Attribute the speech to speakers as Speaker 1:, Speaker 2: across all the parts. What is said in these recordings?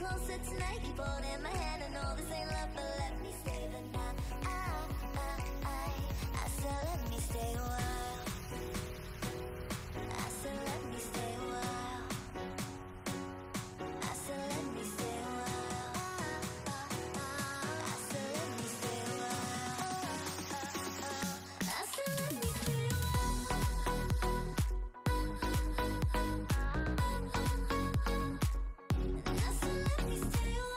Speaker 1: closer tonight, keep holding my hand. I know this ain't love, but let me stay the night. I said let me stay a while. I said let me stay a while. I said let me stay a while. I said let me stay a while. I said let me stay a while. I said let me stay a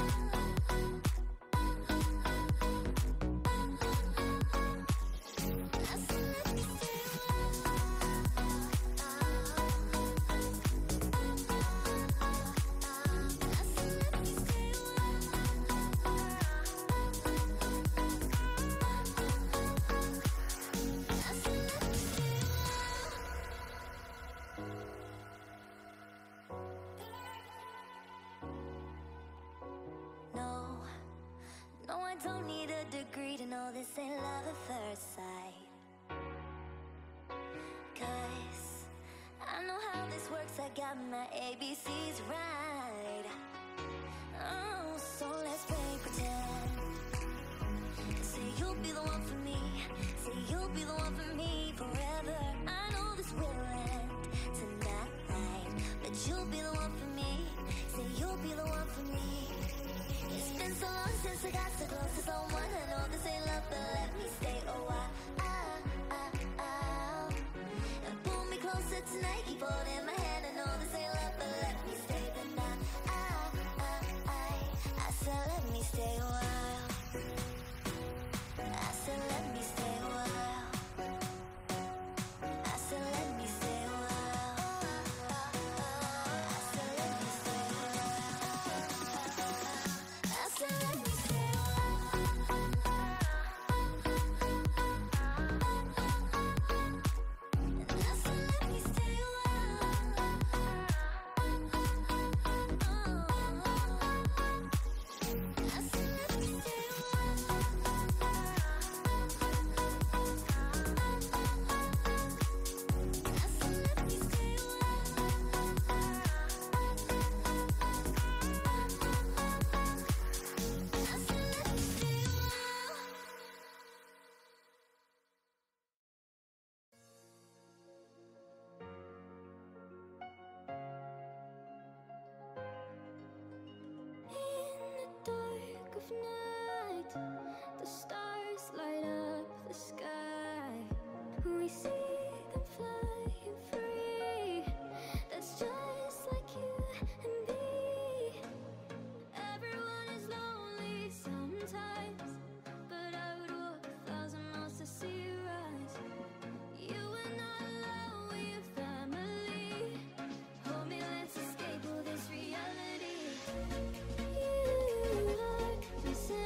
Speaker 1: No, I don't need a degree to know this ain't love at first sight. 'Cause I know how this works, I got my ABCs right. Oh, so let's play pretend. Say you'll be the one for me. Say you'll be the one for me forever. I know this will end tonight, but you'll be the one for me. Say you'll be the one for me. It's been so long since I got so close to someone. I know this ain't love, but let me stay a while. And pull me closer tonight, keep holding my hand. I know this ain't love, but let me stay the night. I said let me stay a while. I said let me stay a while. I said let me stay a while. I said let me stay a while. I said let me stay a night, the stars light up the sky. We see them flying free. That's just like you and me. Everyone is lonely sometimes, but I would walk 1,000 miles to see you rise. You are not alone, we're family. Hold me, let's escape all this reality. You are missing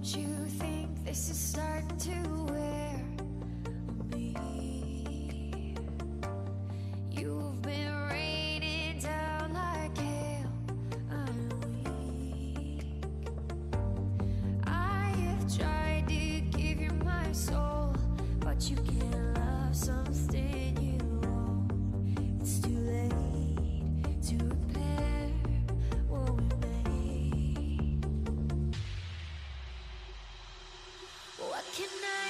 Speaker 1: You think this is starting to wear on me? You've been raining down like hail. I'm weak. I have tried to give you my soul, but you can't love something you own. It's too late to repair what we made. What can I